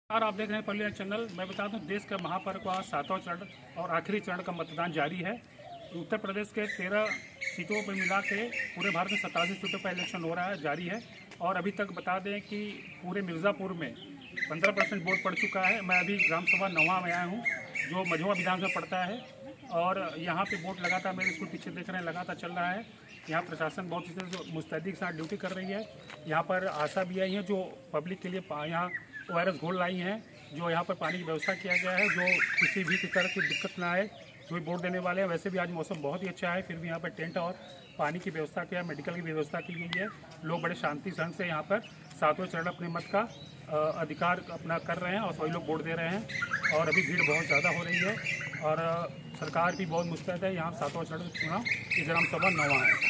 आप देख रहे हैं पल्ली चैनल। मैं बता दूं, देश के महापर्व का 7वां चरण और आखिरी चरण का मतदान जारी है। उत्तर प्रदेश के 13 सीटों पर मिला के पूरे भारत में 87 सीटों पर इलेक्शन हो रहा है, जारी है। और अभी तक बता दें कि पूरे मिर्ज़ापुर में 15% वोट पड़ चुका है। मैं अभी ग्राम सभा नवा में आया हूँ, जो मझवा विधानसभा पड़ता है। और यहाँ पे वोट लगातार, मेरे स्कूल पीछे देख रहे हैं, लगातार चल रहा है। यहाँ प्रशासन बहुत ही मुस्तैदी के साथ ड्यूटी कर रही है। यहाँ पर आशा भी आई है जो पब्लिक के लिए यहाँ वायरस घोल लाई हैं, जो यहाँ पर पानी की व्यवस्था किया गया है, जो किसी भी तरह की दिक्कत ना आए जो भी वोट देने वाले हैं। वैसे भी आज मौसम बहुत ही अच्छा है, फिर भी यहाँ पर टेंट और पानी की व्यवस्था किया, मेडिकल की व्यवस्था की गई है। लोग बड़े शांति सहन से यहाँ पर 7वें चरण अपने मत का अधिकार अपना कर रहे हैं और सभी लोग वोट दे रहे हैं। और अभी भीड़ बहुत ज़्यादा हो रही है और सरकार भी बहुत मुस्तैद है। यहाँ 7वां चरण चुनाव की ग्राम सभा नवा है।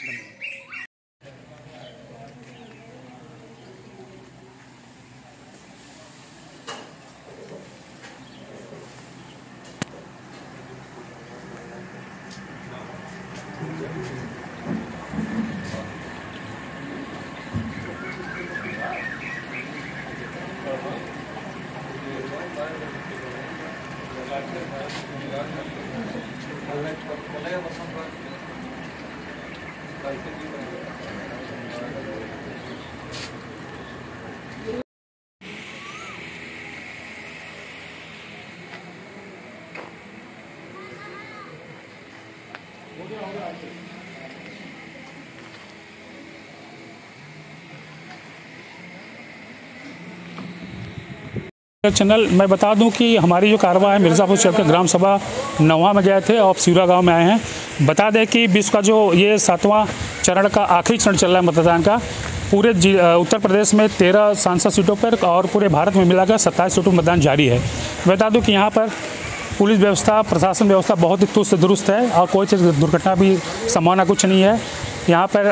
चैनल मैं बता दूं कि हमारी जो कारवा है मिर्ज़ापुर शहर के ग्राम सभा नवा में गए थे और सिवरा गांव में आए हैं। बता दें कि विश्व का जो ये 7वां चरण का आखिरी चरण चल रहा है मतदान का, पूरे उत्तर प्रदेश में 13 सांसद सीटों पर और पूरे भारत में मिलाकर 27 सीटों पर मतदान जारी है। बता दूं कि यहाँ पर पुलिस व्यवस्था, प्रशासन व्यवस्था बहुत ही चुस्त दुरुस्त है और कोई चीज़ दुर्घटना भी संभावना कुछ नहीं है। यहाँ पर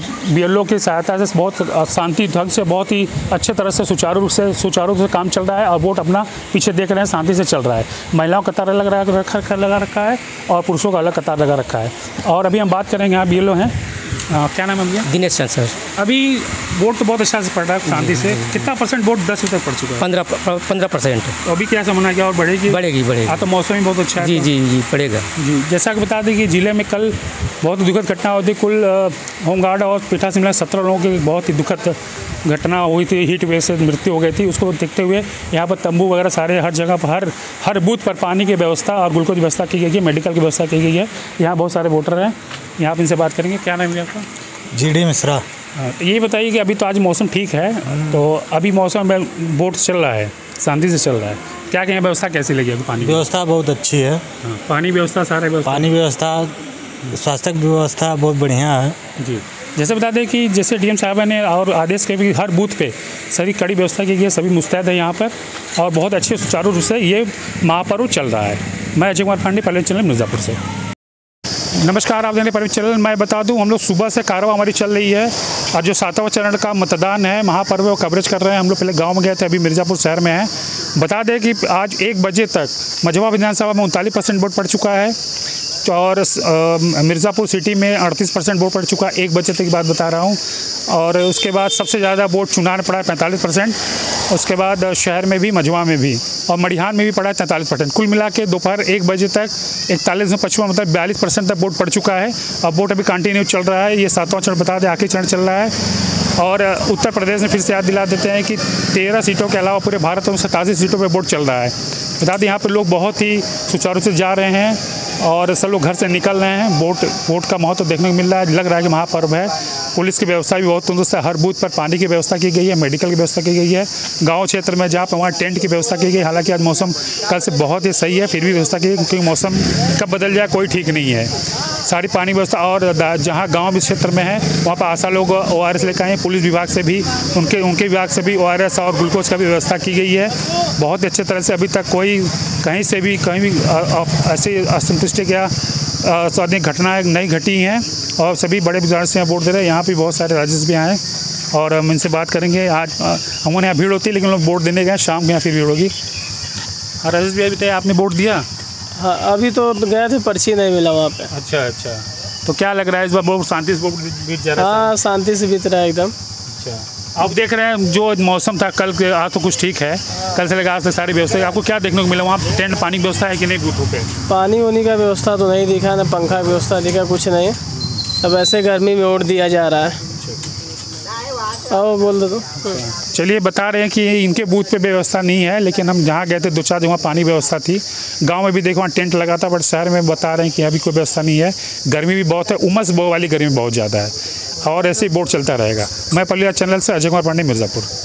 BLO की सहायता से बहुत शांति ढंग से, बहुत ही अच्छे तरह से सुचारू रूप से काम चल रहा है और वोट अपना पीछे देख रहे हैं, शांति से चल रहा है। महिलाओं का कतार अलग लगा रखा है और पुरुषों का अलग कतार लगा रखा है। और अभी हम बात करेंगे, यहाँ BLO हैं, क्या नाम है भैया? दिनेश चंद सर। अभी वोट तो बहुत अच्छा से पड़ रहा है शांति से। कितना परसेंट वोट 10 तक पड़ चुका है? 15%। तो अभी क्या समझना क्या और बढ़ेगी? हाँ, तो मौसम भी बहुत अच्छा है। जी बढ़ेगा जी। जैसा कि बता दें कि जिले में कल बहुत दुखद घटना हुई थी। कुल होमगार्ड और पीठासीन मिला 17 लोगों की बहुत ही दुखद घटना हुई थी, हीट वेव से मृत्यु हो गई थी। उसको देखते हुए यहाँ पर तंबू वगैरह सारे हर जगह पर हर बूथ पर पानी की व्यवस्था और ग्लूकोज की व्यवस्था की गई है, मेडिकल की व्यवस्था की गई है। यहाँ बहुत सारे वोटर हैं, यहाँ पर इनसे बात करेंगे। क्या नाम है आपका? GD मिश्रा। तो ये बताइए कि अभी तो आज मौसम ठीक है, तो अभी मौसम में वोट चल रहा है, शांति से चल रहा है। क्या कहें, व्यवस्था कैसी लगी अभी? पानी व्यवस्था बहुत अच्छी है। पानी व्यवस्था, सारे व्यवस्था, पानी व्यवस्था, स्वास्थ्य व्यवस्था बहुत बढ़िया है जी। जैसे बता दें कि जैसे DM साहब ने और आदेश के भी हर बूथ पे सारी कड़ी व्यवस्था की गई है, सभी मुस्तैद है यहाँ पर और बहुत अच्छे सुचारू रूप से ये महापर्व चल रहा है। मैं अजय कुमार पांडे, पल्ली चैनल मिर्ज़ापुर से। नमस्कार, आप देख रहे हैं पल्ली चैनल। मैं बता दूं, हम लोग सुबह से कारवा हमारी चल रही है और जो 7वां चरण का मतदान है, महापर्व, वो कवरेज कर रहे हैं। हम लोग पहले गांव में गए थे, अभी मिर्ज़ापुर शहर में हैं। बता दें कि आज 1 बजे तक मझवा विधानसभा में 39% वोट पड़ चुका है और मिर्ज़ापुर सिटी में 38% वोट पड़ चुका है। 1 बजे तक की बात बता रहा हूँ। और उसके बाद सबसे ज़्यादा वोट चुनार पड़ा है 45%। उसके बाद शहर में भी, मझवा में भी और मड़िहान में भी पड़ा है 43%। कुल मिला के दोपहर 1 बजे तक 41.55 मतलब 42% तक वोट पड़ चुका है। अब वोट अभी कंटिन्यू चल रहा है। ये 7वां चरण, बता दें, आखिरी चरण चल रहा है। और उत्तर प्रदेश में फिर से याद दिला देते हैं कि 13 सीटों के अलावा पूरे भारत में 87 सीटों पर वोट चल रहा है। बता दें, यहाँ पर लोग बहुत ही सुचारू से जा रहे हैं और सब लोग घर से निकल रहे हैं। वोट का महत्व देखने को मिल रहा है। लग रहा है कि महापर्व है। पुलिस की व्यवस्था भी बहुत तंदुरुस्त है। हर बूथ पर पानी की व्यवस्था की गई है, मेडिकल की व्यवस्था की गई है। गांव क्षेत्र में जहाँ पर वहाँ टेंट की व्यवस्था की गई। हालांकि आज मौसम कल से बहुत ही सही है, फिर भी व्यवस्था की, क्योंकि मौसम कब बदल जाए कोई ठीक नहीं है। सारी पानी व्यवस्था, और जहाँ गाँव क्षेत्र में है वहाँ पर आशा लोग ORS लेकर आए। पुलिस विभाग से भी, उनके विभाग से भी ORS और ग्लूकोज का भी व्यवस्था की गई है। बहुत अच्छे तरह से अभी तक कोई कहीं भी ऐसी असंतुष्टि या स्वादिष्ट घटनाएं नहीं घटी हैं और सभी बड़े बुजुर्ग से वोट दे रहे हैं। यहाँ पे बहुत सारे राजेश भी आए और हम इनसे बात करेंगे। आज हमारे यहाँ भीड़ होती है, लेकिन लोग वोट देने गए, शाम को यहाँ फिर भीड़ होगी। राजेश भाई, बताइए, आपने वोट दिया? हाँ, अभी तो गए थे, पर्ची नहीं मिला वहाँ पे। अच्छा। तो क्या लग रहा है इस बार बहुत शांति से वोट बीत जा रहा है? हाँ, शांति से बीत रहा है एकदम। अच्छा। आप देख रहे हैं जो मौसम था कल के आज तो कुछ ठीक है, कल से लेकर आज तक सारी व्यवस्था है। आपको क्या देखने को मिला वहाँ टेंट पानी की व्यवस्था है कि नहीं बूथों पे? पानी वानी का व्यवस्था तो नहीं दिखा, ना पंखा की व्यवस्था दिखा, कुछ नहीं। अब ऐसे गर्मी में वोट दिया जा रहा है। आओ बोल दो तो। चलिए, बता रहे हैं कि इनके बूथ पे व्यवस्था नहीं है, लेकिन हम जहाँ गए थे 2-4 जगह पानी व्यवस्था थी। गांव में भी देखो वहाँ टेंट लगा था, बट शहर में बता रहे हैं कि अभी कोई व्यवस्था नहीं है। गर्मी भी बहुत है, उमस वाली गर्मी बहुत ज़्यादा है और ऐसे ही बोर्ड चलता रहेगा। मैं पल्लिया चैनल से अजय कुमार पांडे, मिर्ज़ापुर।